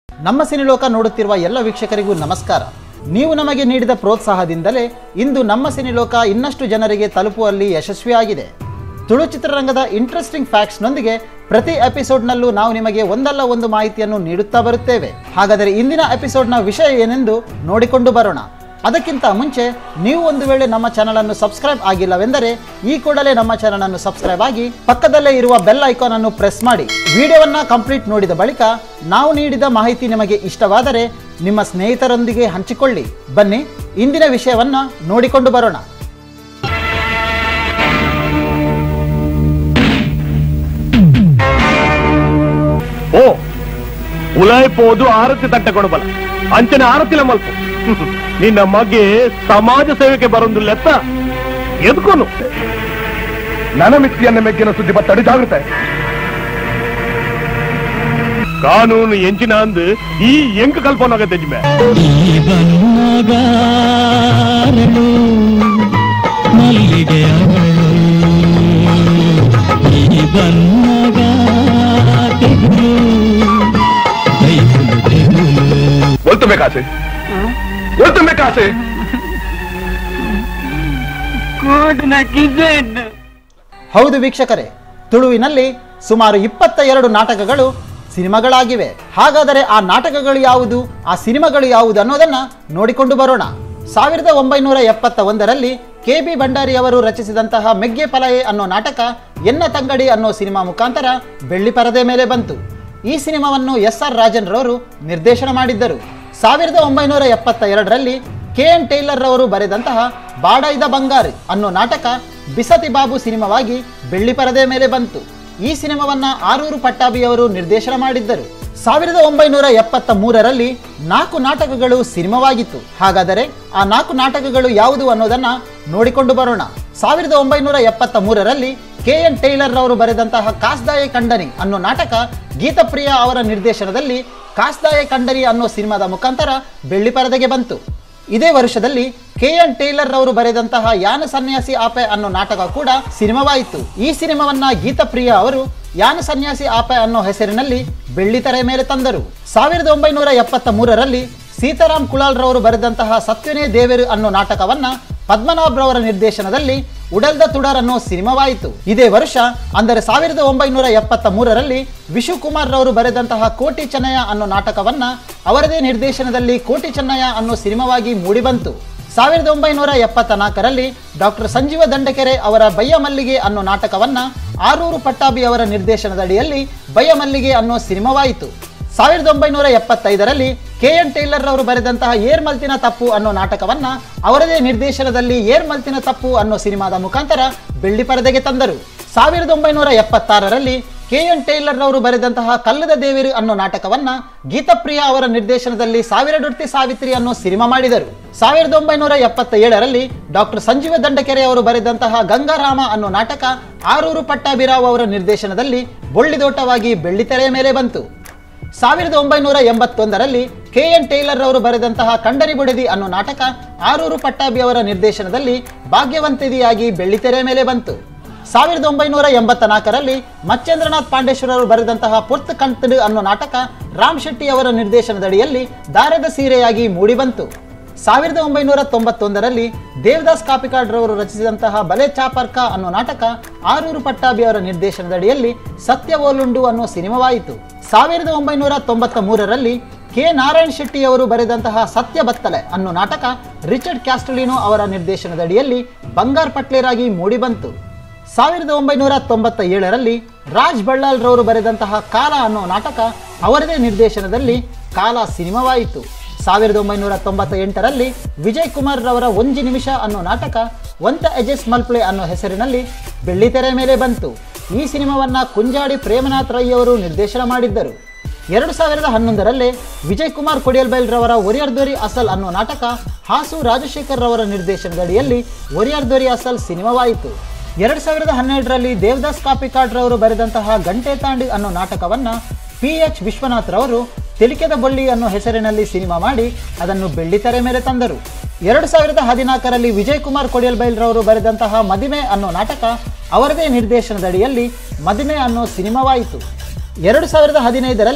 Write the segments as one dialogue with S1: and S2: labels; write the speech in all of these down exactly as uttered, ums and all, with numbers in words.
S1: ನಮ್ಮ ಸಿನಿಲೋಕ ನೋಡುತ್ತಿರುವ ಎಲ್ಲ ವೀಕ್ಷಕರಿಗೂ ನಮಸ್ಕಾರ. ನೀವು ನಮಗೆ ನೀಡಿದ ಪ್ರೋತ್ಸಾಹದಿಂದಲೇ ಇಂದು ನಮ್ಮ ಸಿನಿಲೋಕ ಇನ್ನಷ್ಟು ಜನರಿಗೆ ತಲುಪುವಲ್ಲಿ ಯಶಸ್ವಿಯಾಗಿದೆ. ತುಳು ಚಿತ್ರರಂಗದ ಇಂಟ್ರೆಸ್ಟಿಂಗ್ ಫ್ಯಾಕ್ಟ್ಸ್ನೊಂದಿಗೆ ಪ್ರತಿ ಎಪಿಸೋಡ್ನಲ್ಲೂ ನಾವು ನಿಮಗೆ ಒಂದಲ್ಲ ಒಂದು ಮಾಹಿತಿಯನ್ನು ನೀಡುತ್ತಾ ಬರುತ್ತೇವೆ. ಹಾಗಾದರೆ ಇಂದಿನ ಎಪಿಸೋಡ್ನ ವಿಷಯ ಏನೆಂದು ನೋಡಿಕೊಂಡು ಬರೋಣ. ಅದಕ್ಕಿಂತ ಮುಂಚೆ ನೀವು ಒಂದು ವೇಳೆ ನಮ್ಮ ಚಾನಲ್ ಅನ್ನು ಸಬ್ಸ್ಕ್ರೈಬ್ ಆಗಿಲ್ಲವೆಂದರೆ ಈ ಕೂಡಲೇ ನಮ್ಮ ಚಾನಲ್ ಅನ್ನು ಸಬ್ಸ್ಕ್ರೈಬ್ ಆಗಿ ಪಕ್ಕದಲ್ಲೇ ಇರುವ ಬೆಲ್ ಐಕಾನ್ ಅನ್ನು ಪ್ರೆಸ್ ಮಾಡಿ. ವಿಡಿಯೋವನ್ನ ಕಂಪ್ಲೀಟ್ ನೋಡಿದ ಬಳಿಕ ನಾವು ನೀಡಿದ ಮಾಹಿತಿ ನಿಮಗೆ ಇಷ್ಟವಾದರೆ ನಿಮ್ಮ ಸ್ನೇಹಿತರೊಂದಿಗೆ ಹಂಚಿಕೊಳ್ಳಿ. ಬನ್ನಿ ಇಂದಿನ ವಿಷಯವನ್ನ ನೋಡಿಕೊಂಡು ಬರೋಣ.
S2: ಓ ಉಲಾಯ್ಪೋದು ಆರತಿ ತಟ್ಟೆ ಕೊಡಬಲ್ಲ ಅಂಚನೆ ಆರತಿಲ ಮಲ್ಪ ನಿನ್ನ ಮಗೆ ಸಮಾಜ ಸೇವೆಗೆ ಬರೊಂದು ಲೆತ್ತ ಎದ್ಕೊನು ನನ್ನ ಮಿತ್ತಿಯನ್ನ ಮೆಗ್ಗಿನ ಸುದ್ದಿ ಬತ್ತಡಿ ಜಾಗೃತೆ ಕಾನೂನು ಎಂಚಿನ ಅಂದು ಈ ಎಂಕ ಕಲ್ಪನಾಗ ತೆಜ್ಮೆ ಒಲ್ತಬೇಕಾಸೆ ಒಲ್ತಬೇಕಾಸೆ
S1: ಹೌದು ವೀಕ್ಷಕರೇ, ತುಳುವಿನಲ್ಲಿ ಸುಮಾರು ಇಪ್ಪತ್ತ ಎರಡು ನಾಟಕಗಳು ಸಿನಿಮಾಗಳಾಗಿವೆ. ಹಾಗಾದರೆ ಆ ನಾಟಕಗಳು ಯಾವುದು, ಆ ಸಿನಿಮಾಗಳು ಯಾವುದು ಅನ್ನೋದನ್ನ ನೋಡಿಕೊಂಡು ಬರೋಣ. ಸಾವಿರದ ಒಂಬೈನೂರ ಎಪ್ಪತ್ತ ಒಂದರಲ್ಲಿ ಕೆ ಬಿ ಭಂಡಾರಿ ಅವರು ರಚಿಸಿದಂತಹ ಮೆಗ್ಗೆ ಪಲಯೆ ಅನ್ನೋ ನಾಟಕ ಎನ್ನ ತಂಗಡಿ ಅನ್ನೋ ಸಿನಿಮಾ ಮುಖಾಂತರ ಬೆಳ್ಳಿ ಪರದೆ ಮೇಲೆ ಬಂತು. ಈ ಸಿನಿಮಾವನ್ನು ಎಸ್ ಆರ್ ರಾಜನ್ ರವರು ನಿರ್ದೇಶನ ಮಾಡಿದ್ದರು. ಸಾವಿರದ ಒಂಬೈನೂರ ಎಪ್ಪತ್ತ ಎರಡರಲ್ಲಿ ಕೆ ಎನ್ ಟೇಲರ್ ರವರು ಬರೆದಂತಹ ಬಾಡಾಯ್ದ ಬಂಗಾರಿ ಅನ್ನೋ ನಾಟಕ ಬಿಸತಿ ಬಾಬು ಸಿನಿಮಾವಾಗಿ ಬೆಳ್ಳಿ ಪರದೆ ಮೇಲೆ ಬಂತು. ಈ ಸಿನಿಮಾವನ್ನ ಆರೂರು ಪಟ್ಟಾಭಿಯವರು ನಿರ್ದೇಶನ ಮಾಡಿದ್ದರು. ಸಾವಿರದ ಒಂಬೈನೂರ ಎಪ್ಪತ್ತ ಮೂರರಲ್ಲಿ ನಾಲ್ಕು ನಾಟಕಗಳು ಸಿನಿಮಾವಾಗಿತ್ತು. ಹಾಗಾದರೆ ಆ ನಾಲ್ಕು ನಾಟಕಗಳು ಯಾವುದು ಅನ್ನೋದನ್ನ ನೋಡಿಕೊಂಡು ಬರೋಣ. ಸಾವಿರದ ಒಂಬೈನೂರ ಎಪ್ಪತ್ತ ಮೂರರಲ್ಲಿ ಕೆ ಎನ್ ಟೇಲರ್ ರವರು ಬರೆದಂತಹ ಕಾಸ್ದಾಯ ಕಂಡನಿ ಅನ್ನೋ ನಾಟಕ ಗೀತಪ್ರಿಯ ಅವರ ನಿರ್ದೇಶನದಲ್ಲಿ ಕಾಸ್ದಾಯ ಕಂಡನಿ ಅನ್ನೋ ಸಿನಿಮಾದ ಮುಖಾಂತರ ಬೆಳ್ಳಿ ಪರದೆಗೆ ಬಂತು. ಇದೇ ವರ್ಷದಲ್ಲಿ ಕೆ ಎನ್ ಟೇಲರ್ ರವರು ಬರೆದಂತಹ ಯಾನ ಸನ್ಯಾಸಿ ಆಪೆ ಅನ್ನೋ ನಾಟಕ ಕೂಡ ಸಿನಿಮಾವಾಯಿತು. ಈ ಸಿನಿಮಾವನ್ನ ಗೀತಪ್ರಿಯ ಅವರು ಯಾನ ಸನ್ಯಾಸಿ ಆಪೆ ಅನ್ನೋ ಹೆಸರಿನಲ್ಲಿ ಬೆಳ್ಳಿ ತೆರೆ ಮೇಲೆ ತಂದರು. ಸಾವಿರದ ಒಂಬೈನೂರ ಎಪ್ಪತ್ತ ಮೂರರಲ್ಲಿ ಸೀತಾರಾಮ್ ಕುಲಾಲ್ ರವರು ಬರೆದಂತಹ ಸತ್ಯನೇ ದೇವರು ಅನ್ನೋ ನಾಟಕವನ್ನ ಪದ್ಮನಾಭ್ ರವರ ನಿರ್ದೇಶನದಲ್ಲಿ ಉಡಲ್ದ ತುಡರ್ ಅನ್ನೋ ಸಿನಿಮಾವಾಯಿತು. ಇದೇ ವರ್ಷ ಅಂದರೆ ಸಾವಿರದ ಒಂಬೈನೂರ ಎಪ್ಪತ್ತ ಮೂರರಲ್ಲಿ ವಿಶು ಕುಮಾರ್ ರವರು ಬರೆದಂತಹ ಕೋಟಿ ಚೆನ್ನಯ್ಯ ಅನ್ನೋ ನಾಟಕವನ್ನ ಅವರದೇ ನಿರ್ದೇಶನದಲ್ಲಿ ಕೋಟಿ ಚೆನ್ನಯ್ಯ ಅನ್ನೋ ಸಿನಿಮಾವಾಗಿ ಮೂಡಿಬಂತು. ಸಾವಿರದ ಒಂಬೈನೂರ ಎಪ್ಪತ್ತ ನಾಲ್ಕರಲ್ಲಿ ಡಾಕ್ಟರ್ ಸಂಜೀವ ದಂಡಕೆರೆ ಅವರ ಬಯ್ಯ ಮಲ್ಲಿಗೆ ಅನ್ನೋ ನಾಟಕವನ್ನ ಆರೂರು ಪಟ್ಟಾಭಿ ಅವರ ನಿರ್ದೇಶನದಡಿಯಲ್ಲಿ ಬಯ್ಯ ಮಲ್ಲಿಗೆ ಅನ್ನೋ ಸಿನಿಮಾವಾಯಿತು. ಸಾವಿರದ ಒಂಬೈನೂರ ಎಪ್ಪತ್ತೈದರಲ್ಲಿ ಕೆ ಎನ್ ಟೇಲರ್ ರವರು ಬರೆದಂತಹ ಏರ್ ಮಲ್ತಿನ ತಪ್ಪು ಅನ್ನೋ ನಾಟಕವನ್ನ ಅವರದೇ ನಿರ್ದೇಶನದಲ್ಲಿ ಏರ್ ಮಲ್ತಿನ ತಪ್ಪು ಅನ್ನೋ ಸಿನಿಮಾದ ಮುಖಾಂತರ ಬೆಳ್ಳಿ ಪರದೆಗೆ ತಂದರು. ಸಾವಿರದ ಒಂಬೈನೂರ ಎಪ್ಪತ್ತಾರರಲ್ಲಿ ಕೆ ಎನ್ ಟೇಲರ್ ರವರು ಬರೆದಂತಹ ಕಲ್ಲದ ದೇವಿರು ಅನ್ನೋ ನಾಟಕವನ್ನ ಗೀತಪ್ರಿಯ ಅವರ ನಿರ್ದೇಶನದಲ್ಲಿ ಸಾವಿರ ಡೊಡ್ತಿ ಸಾವಿತ್ರಿ ಅನ್ನೋ ಸಿನಿಮಾ ಮಾಡಿದರು. ಸಾವಿರದ ಒಂಬೈನೂರ ಎಪ್ಪತ್ತ ಏಳರಲ್ಲಿ ಡಾಕ್ಟರ್ ಸಂಜೀವ ದಂಡಕೆರೆ ಅವರು ಬರೆದಂತಹ ಗಂಗಾರಾಮ ಅನ್ನೋ ನಾಟಕ ಆರೂರು ಪಟ್ಟಾಭಿರಾವ್ ಅವರ ನಿರ್ದೇಶನದಲ್ಲಿ ಬೊಳ್ಳಿದೋಟವಾಗಿ ಬೆಳ್ಳಿ ತೆರೆಯ ಮೇಲೆ ಬಂತು. ಸಾವಿರದ ಒಂಬೈನೂರ ಎಂಬತ್ತೊಂದರಲ್ಲಿ ಕೆ ಎನ್ ಟೇಲರ್ ಅವರು ಬರೆದಂತಹ ಕಂಡನಿ ಬುಡದಿ ಅನ್ನೋ ನಾಟಕ ಆರೂರು ಪಟ್ಟಾಭಿ ಅವರ ನಿರ್ದೇಶನದಲ್ಲಿ ಭಾಗ್ಯವಂತಿದಿಯಾಗಿ ಬೆಳ್ಳಿ ತೆರೆ ಮೇಲೆ ಬಂತು. ಸಾವಿರದ ಒಂಬೈನೂರ ಎಂಬತ್ತ ನಾಲ್ಕರಲ್ಲಿ ಮಚ್ಚೇಂದ್ರನಾಥ್ ಪಾಂಡೇಶ್ವರ ಅವರು ಬರೆದಂತಹ ಪುರ್ತ್ ಕಂತಡು ಅನ್ನೋ ನಾಟಕ ರಾಮ್ ಶೆಟ್ಟಿ ಅವರ ನಿರ್ದೇಶನದಡಿಯಲ್ಲಿ ದಾರದ ಸೀರೆಯಾಗಿ ಮೂಡಿಬಂತು. ಸಾವಿರದ ಒಂಬೈನೂರ ತೊಂಬತ್ತೊಂದರಲ್ಲಿ ದೇವದಾಸ್ ಕಾಪಿಕಾಡ್ ರವರು ರಚಿಸಿದಂತಹ ಬಲೆ ಚಾಪರ್ಕ ಅನ್ನೋ ನಾಟಕ ಆರೂರು ಪಟ್ಟಾಭಿ ಅವರ ನಿರ್ದೇಶನದಡಿಯಲ್ಲಿ ಸತ್ಯ ಓಲುಂಡು ಅನ್ನೋ ಸಿನಿಮಾವಾಯಿತು. ಸಾವಿರದ ಒಂಬೈನೂರ ತೊಂಬತ್ತ ಮೂರರಲ್ಲಿ ಕೆ ನಾರಾಯಣ್ ಶೆಟ್ಟಿ ಅವರು ಬರೆದಂತಹ ಸತ್ಯ ಬತ್ತಲೆ ಅನ್ನೋ ನಾಟಕ ರಿಚರ್ಡ್ ಕ್ಯಾಸ್ಟಲಿನೋ ಅವರ ನಿರ್ದೇಶನದಡಿಯಲ್ಲಿ ಬಂಗಾರ್ ಪಟ್ಲೇರಾಗಿ ಮೂಡಿಬಂತು. ಸಾವಿರದ ಒಂಬೈನೂರ ತೊಂಬತ್ತ ಏಳರಲ್ಲಿ ರಾಜ್ ಬಳ್ಳಾಲ್ ರವರು ಬರೆದಂತಹ ಕಾಲ ಅನ್ನೋ ನಾಟಕ ಅವರದೇ ನಿರ್ದೇಶನದಲ್ಲಿ ಕಾಲ ಸಿನಿಮಾವಾಯಿತು. ಸಾವಿರದ ಒಂಬೈನೂರ ತೊಂಬತ್ತ ಎಂಟರಲ್ಲಿ ವಿಜಯ್ ಕುಮಾರ್ ರವರ ಒಂಜಿ ನಿಮಿಷ ಅನ್ನೋ ನಾಟಕ ಒಂತ ಎಜೆಸ್ ಮಲ್ಪ್ಲೆ ಅನ್ನೋ ಹೆಸರಿನಲ್ಲಿ ಬೆಳ್ಳಿ ತೆರೆ ಮೇಲೆ ಬಂತು. ಈ ಸಿನಿಮಾವನ್ನ ಕುಂಜಾಡಿ ಪ್ರೇಮನಾಥ್ ರೈ ಅವರು ನಿರ್ದೇಶನ ಮಾಡಿದ್ದರು. ಎರಡು ಸಾವಿರದ ಹನ್ನೊಂದರಲ್ಲೇ ವಿಜಯ್ ಕುಮಾರ್ ಕೊಡಿಯಲ್ಬೈಲ್ ರವರ ಒರಿಯರ್ದೋರಿ ಅಸಲ್ ಅನ್ನೋ ನಾಟಕ ಹಾಸು ರಾಜಶೇಖರ್ ರವರ ನಿರ್ದೇಶನದಡಿಯಲ್ಲಿ ಒರಿಯರ್ದೋರಿ ಅಸಲ್ ಸಿನಿಮಾವಾಯಿತು. ಎರಡು ಸಾವಿರದ ಹನ್ನೆರಡರಲ್ಲಿ ದೇವದಾಸ್ ಕಾಪಿಕಾಡ್ ರವರು ಬರೆದಂತಹ ಗಂಟೆ ತಾಂಡಿ ಅನ್ನೋ ನಾಟಕವನ್ನ ಪಿ ಎಚ್ ವಿಶ್ವನಾಥ್ ರವರು ತಿಲಿಕೆದ ಬಳ್ಳಿ ಅನ್ನೋ ಹೆಸರಿನಲ್ಲಿ ಸಿನಿಮಾ ಮಾಡಿ ಅದನ್ನು ಬೆಳ್ಳಿ ತೆರೆ ಮೇಲೆ ತಂದರು. ಎರಡು ಸಾವಿರದ ಹದಿನಾಲ್ಕರಲ್ಲಿ ವಿಜಯ್ ಕುಮಾರ್ ಕೊಡಿಯಲ್ಬೈಲ್ ರವರು ಬರೆದಂತಹ ಮದಿಮೆ ಅನ್ನೋ ನಾಟಕ ಅವರದೇ ನಿರ್ದೇಶನದಡಿಯಲ್ಲಿ ಮದಿಮೆ ಅನ್ನೋ ಸಿನಿಮಾವಾಯಿತು. ಎರಡು ಸಾವಿರದ ಹದಿನೈದರಲ್ಲಿ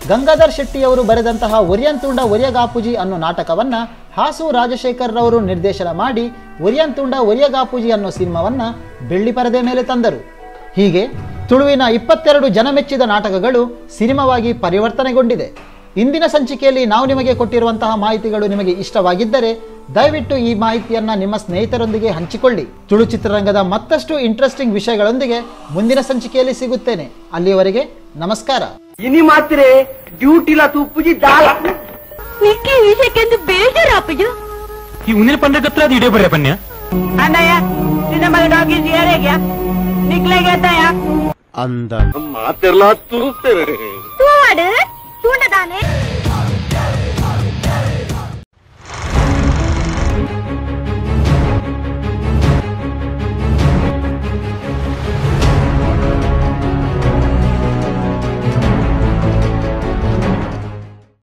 S1: ಗಂಗಾಧರ್ ಶೆಟ್ಟಿಯವರು ಬರೆದಂತಹ ಒರಿಯಂತುಂಡ ಒರಿಯಗಾಪುಜಿ ಅನ್ನೋ ನಾಟಕವನ್ನ ಹಾಸು ರಾಜಶೇಖರ್ ರವರು ನಿರ್ದೇಶನ ಮಾಡಿ ಒರಿಯಂತುಂಡ ಒರಿಯಗಾಪುಜಿ ಅನ್ನೋ ಸಿನಿಮಾವನ್ನ ಬೆಳ್ಳಿ ಪರದೆ ಮೇಲೆ ತಂದರು. ಹೀಗೆ ತುಳುವಿನ ಇಪ್ಪತ್ತೆರಡು ಜನಮೆಚ್ಚಿದ ನಾಟಕಗಳು ಸಿನಿಮಾವಾಗಿ ಪರಿವರ್ತನೆಗೊಂಡಿದೆ. ಇಂದಿನ ಸಂಚಿಕೆಯಲ್ಲಿ ನಾವು ನಿಮಗೆ ಕೊಟ್ಟಿರುವಂತಹ ಮಾಹಿತಿಗಳು ನಿಮಗೆ ಇಷ್ಟವಾಗಿದ್ದರೆ ದಯವಿಟ್ಟು ಈ ಮಾಹಿತಿಯನ್ನ ನಿಮ್ಮ ಸ್ನೇಹಿತರೊಂದಿಗೆ ಹಂಚಿಕೊಳ್ಳಿ. ತುಳು ಚಿತ್ರರಂಗದ ಮತ್ತಷ್ಟು ಇಂಟ್ರೆಸ್ಟಿಂಗ್ ವಿಷಯಗಳೊಂದಿಗೆ ಮುಂದಿನ ಸಂಚಿಕೆಯಲ್ಲಿ ಸಿಗುತ್ತೇನೆ. ಅಲ್ಲಿಯವರೆಗೆ ನಮಸ್ಕಾರ.
S3: ಇನಿ ಮಾತ್ರೆ ಡ್ಯೂಟಿಲ ತುಪ್ಪುಜಿ ದಾಲ
S4: ನಿಕ್ಕೆ ವಿಷಯಕ್ಕೆಂದು ಬೇಜಾರಾಪುಜು
S5: ಈ ಉನ್ನಿನ ಪಂಡಗತ್ರ ಅದು ಇಡೇ ಬರೇ ಪನ್ಯ
S3: ಅಣ್ಣಯ್ಯ ನಿನ್ನ ಮಗ ಡಾಗಿ ಯಾರೇಗ್ಯಾ ನಿಕ್ಲೆಗೆ ಅಂದಯ್ಯ
S2: ಅಂದ ಮಾತೆಲ್ಲ ತುರುಸ್ತೇವೆ.